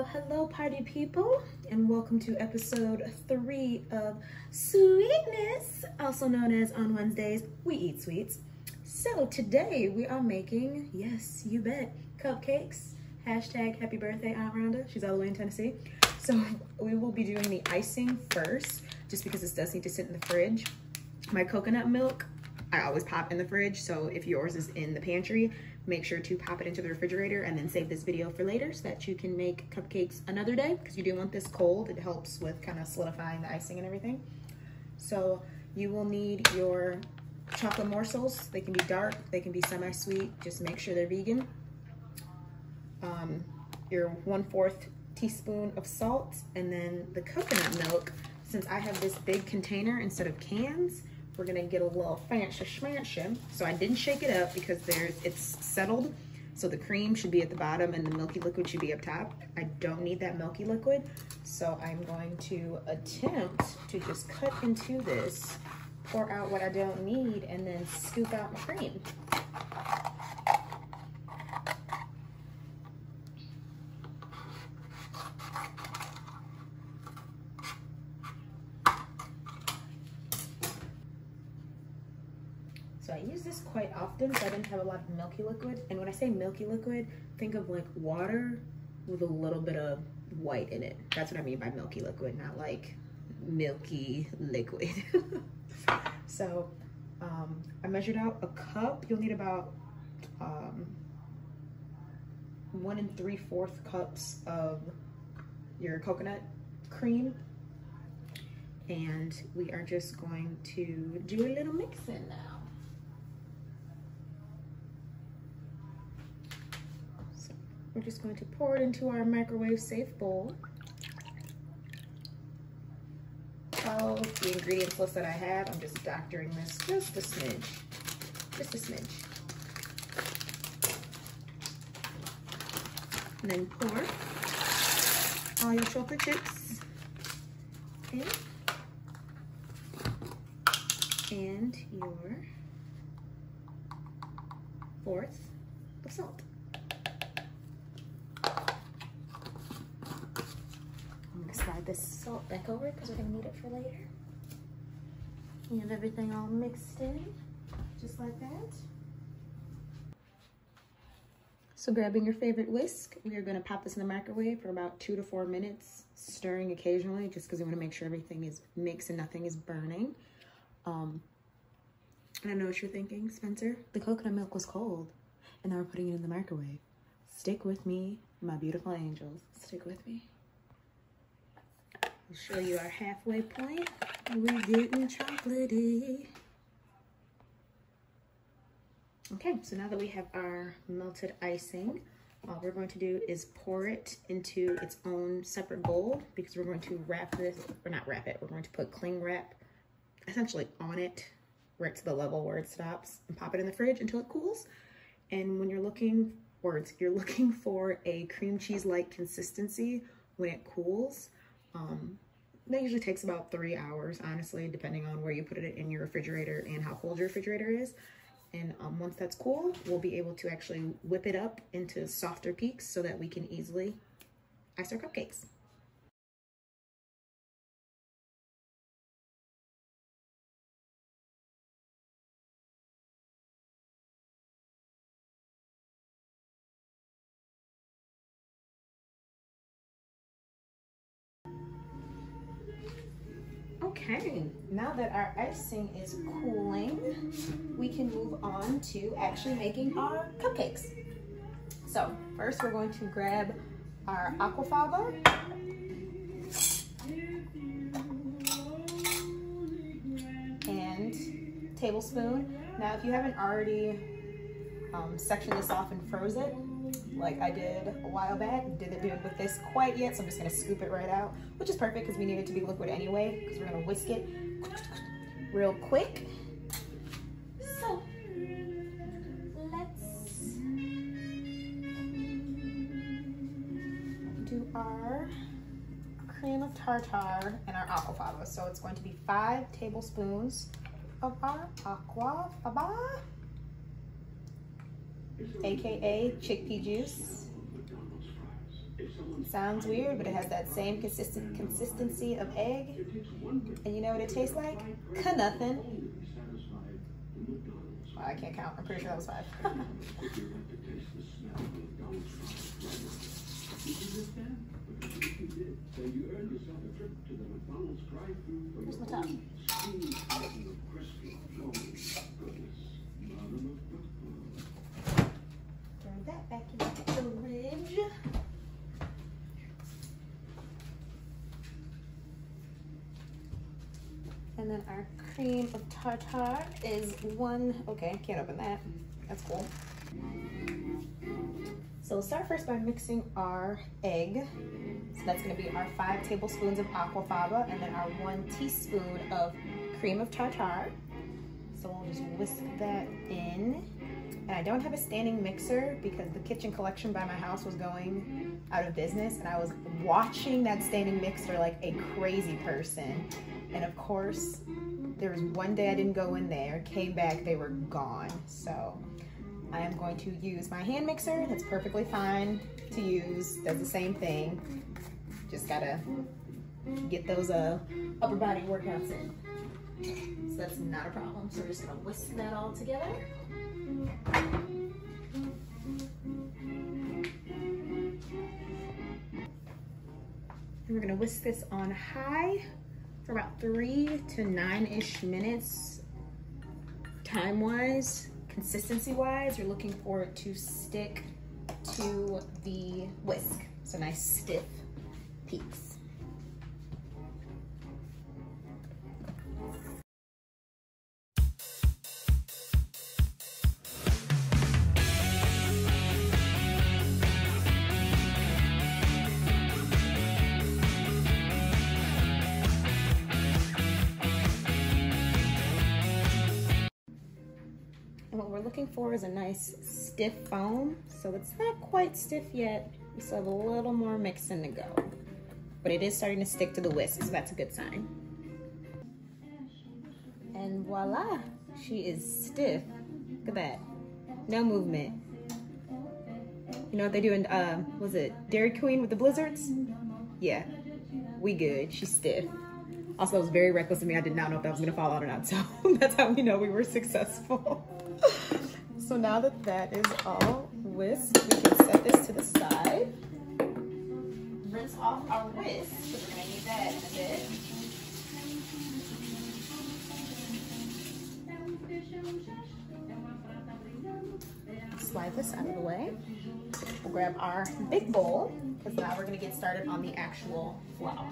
Hello party people, and welcome to episode 3 of Sweetness, also known as On Wednesdays We Eat Sweets. So today we are making, yes you bet, cupcakes. Hashtag happy birthday Aunt Rhonda. She's all the way in Tennessee. So we will be doing the icing first, just because this does need to sit in the fridge. My coconut milk I always pop in the fridge, so if yours is in the pantry, make sure to pop it into the refrigerator and then save this video for later so that you can make cupcakes another day, because you do want this cold. It helps with kind of solidifying the icing and everything. So you will need your chocolate morsels. They can be dark, they can be semi-sweet, just make sure they're vegan. Your 1/4 teaspoon of salt, and then the coconut milk. Since I have this big container instead of cans, we're gonna get a little fancy schmancy. So I didn't shake it up because it's settled. So the cream should be at the bottom and the milky liquid should be up top. I don't need that milky liquid. So I'm going to attempt to just cut into this, pour out what I don't need, and then scoop out my cream. So I use this quite often, so I didn't have a lot of milky liquid. And when I say milky liquid, think of like water with a little bit of white in it. That's what I mean by milky liquid, not like milky liquid. So I measured out a cup. You'll need about 1 3/4 cups of your coconut cream. And we are just going to do a little mixing now. We're just going to pour it into our microwave safe bowl. Follow the ingredients list that I have. I'm just doctoring this just a smidge. Just a smidge. And then pour all your chocolate chips in. And your 1/4 of salt. Slide this salt back over because we're going to need it for later. You have everything all mixed in, just like that. So grabbing your favorite whisk, we are going to pop this in the microwave for about 2 to 4 minutes, stirring occasionally just because we want to make sure everything is mixed and nothing is burning. And I know what you're thinking, Spencer. The coconut milk was cold and now we're putting it in the microwave. Stick with me, my beautiful angels. Stick with me. I'll show you our halfway point. We're getting chocolatey. Okay, so now that we have our melted icing, all we're going to do is pour it into its own separate bowl, because we're going to wrap this, or not wrap it, we're going to put cling wrap essentially on it, right to the level where it stops, and pop it in the fridge until it cools. And when you're looking for a cream cheese-like consistency when it cools, that usually takes about 3 hours, honestly, depending on where you put it in your refrigerator and how cold your refrigerator is. And once that's cool, we'll be able to actually whip it up into softer peaks so that we can easily ice our cupcakes. Okay, now that our icing is cooling, we can move on to actually making our cupcakes. So first we're going to grab our aquafaba. And tablespoon. Now if you haven't already sectioned this off and froze it, like I did a while back, didn't do it with this quite yet, so I'm just gonna scoop it right out, which is perfect because we need it to be liquid anyway, because we're gonna whisk it real quick. So let's do our cream of tartar and our aquafaba. So it's going to be 5 tablespoons of our aquafaba, aka chickpea juice. Sounds weird, but it has that same consistency of egg. And you know what it tastes like? Nothing. Well, I can't count. I'm pretty sure that was 5. Here's my top. Throw that back in the fridge. And then our cream of tartar is 1. Okay, can't open that. That's cool. So we'll start first by mixing our egg. So that's gonna be our 5 tablespoons of aquafaba and then our 1 teaspoon of cream of tartar. So we'll just whisk that in. And I don't have a standing mixer because the kitchen collection by my house was going out of business and I was watching that standing mixer like a crazy person. And of course, there was one day I didn't go in there, came back, they were gone. So I am going to use my hand mixer. That's perfectly fine to use, does the same thing. Just gotta get those upper body workouts in. So that's not a problem. So we're just gonna whisk that all together. And we're gonna whisk this on high for about 3 to 9-ish minutes. Time-wise, consistency-wise, you're looking for it to stick to the whisk. So nice stiff peaks. And what we're looking for is a nice stiff foam. So it's not quite stiff yet. We still have a little more mixing to go. But it is starting to stick to the whisk, so that's a good sign. And voila, she is stiff. Look at that. No movement. You know what they do in, was it Dairy Queen with the blizzards? Yeah, we good. She's stiff. Also, it was very reckless of me. I did not know if that was gonna fall out or not. So that's how we know we were successful. So now that that is all whisked, we can set this to the side. Rinse off our whisk, because we're gonna need that in a bit. Slide this out of the way. We'll grab our big bowl, because now we're gonna get started on the actual flour.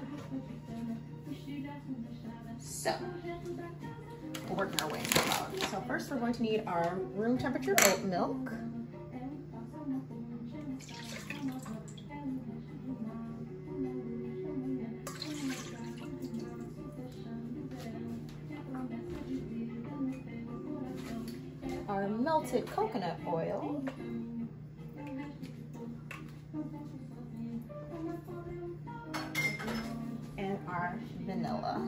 So, we're working our way into flour. So first we're going to need our room temperature oat milk. Our melted coconut oil. And our vanilla.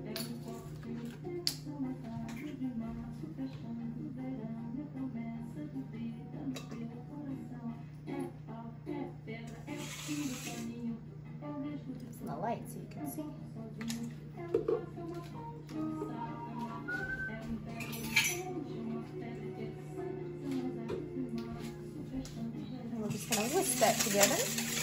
It's in the light so you can see. And we're just going to whisk that together.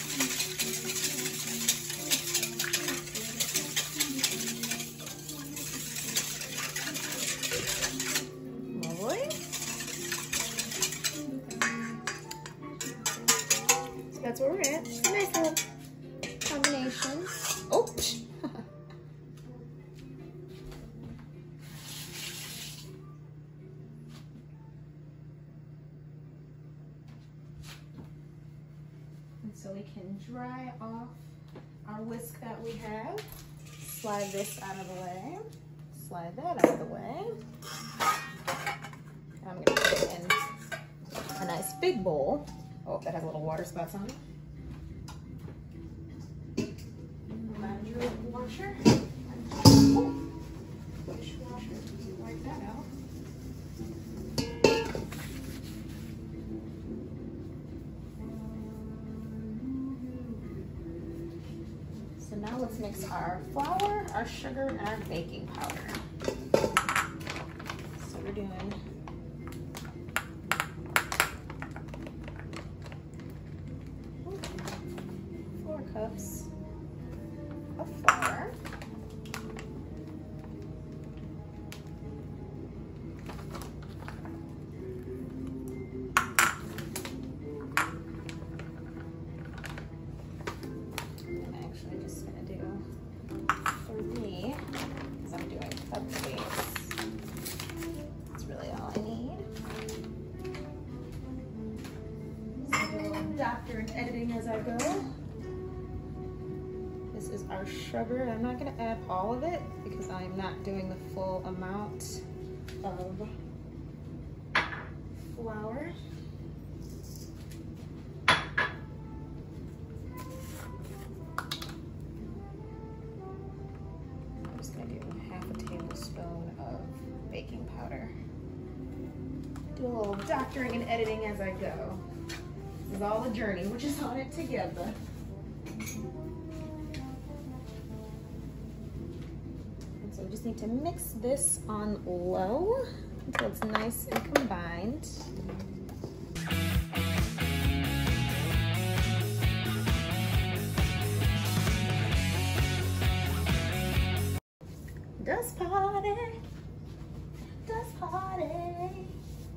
That's where we're at. It's a nice little combination. Oh! And so we can dry off our whisk that we have. Slide this out of the way. Slide that out of the way. And I'm going to put it in a nice big bowl. Oh, that has little water spots on it. Laundry washer. Oh, dishwasher. Wipe that out. let's mix our flour, our sugar, and our baking powder. So we're doing 4 cups of flour. I'm actually just gonna do 3 because I'm doing cupcakes. That's really all I need. So I'll do a little doctor and editing as I go. This is our sugar. I'm not going to add all of it because I'm not doing the full amount of flour. I'm just going to do half a tablespoon of baking powder. Do a little doctoring and editing as I go. This is all the journey. We're just on it together. So we just need to mix this on low until it's nice and combined. Dust party, dust party.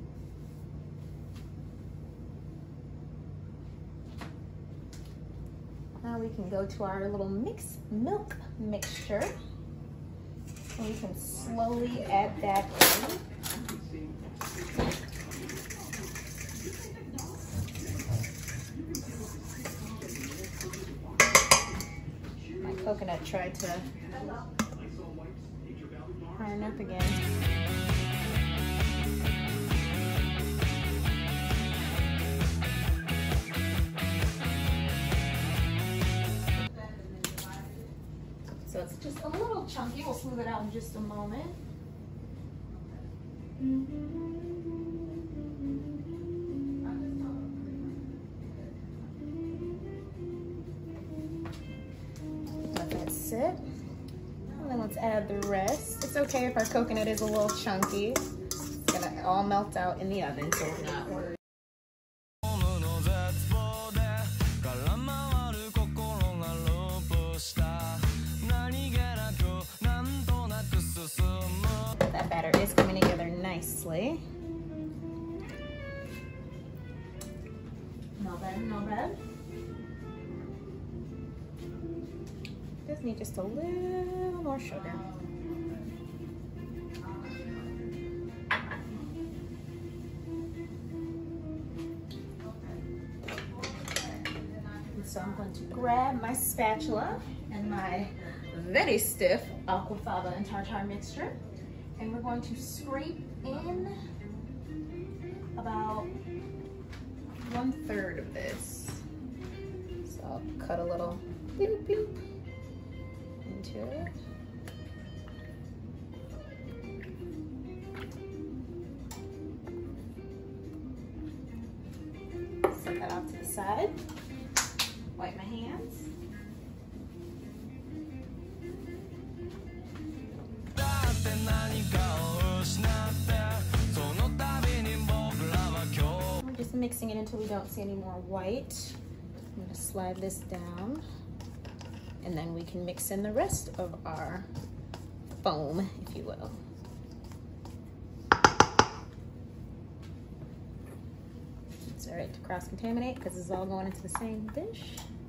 Now we can go to our little mixed milk mixture. We can slowly add that in. My coconut tried to harden up again. So it's just a little chunky. We'll smooth it out in just a moment. Let that sit. And then let's add the rest. It's okay if our coconut is a little chunky. It's gonna all melt out in the oven, so we're not worried. That batter is coming together nicely. No bad, no bad. Just need just a little more sugar. And so I'm going to grab my spatula and my very stiff aquafaba and tartar mixture, and we're going to scrape in about 1/3 of this. So I'll cut a little bloop bloop into it. Set that off to the side. Wipe my hands. We're just mixing it until we don't see any more white. I'm going to slide this down, and then we can mix in the rest of our foam, if you will. It's all right to cross-contaminate because this is all going into the same dish.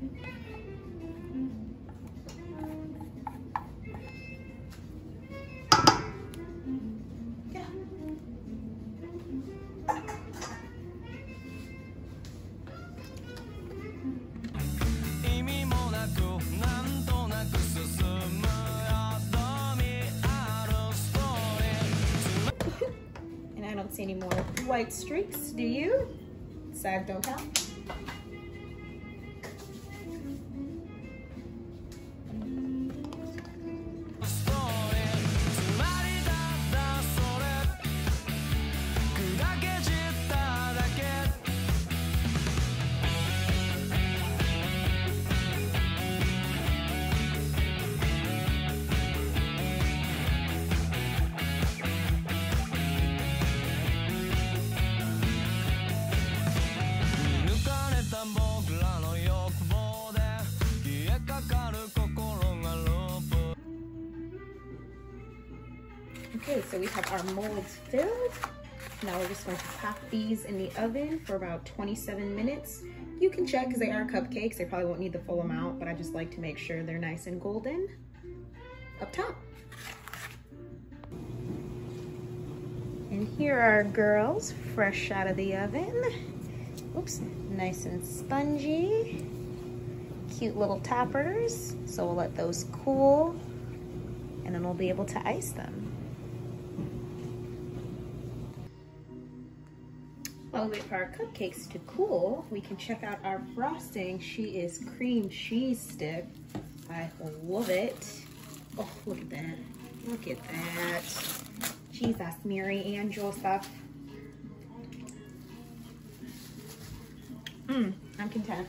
And I don't see any more white streaks, do you? Sides don't count. Okay, so we have our molds filled. Now we're just going to pop these in the oven for about 27 minutes. You can check because they are cupcakes. They probably won't need the full amount, but I just like to make sure they're nice and golden up top. And here are our girls, fresh out of the oven. Oops, nice and spongy. Cute little toppers. So we'll let those cool and then we'll be able to ice them. While we wait for our cupcakes to cool, we can check out our frosting. She is cream cheese stick. I love it. Oh, look at that. Look at that. Jesus, Mary and Joseph. I'm content.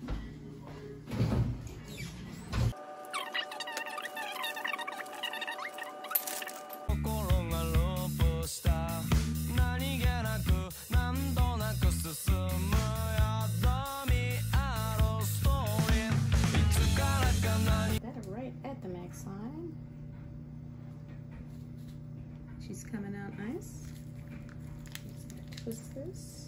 She's coming out nice. Just gonna twist this.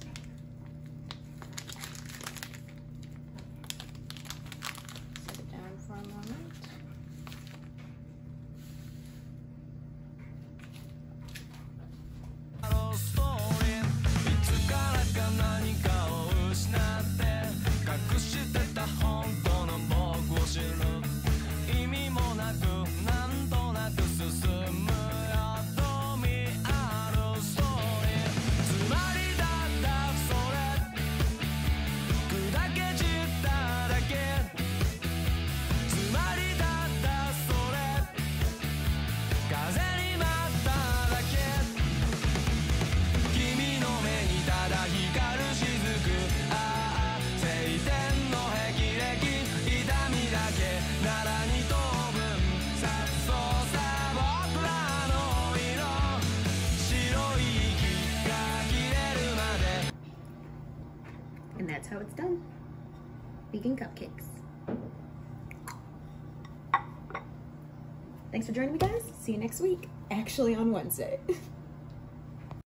Set it down for a moment. And that's how it's done. Vegan cupcakes. Thanks for joining me, guys. See you next week. Actually on Wednesday.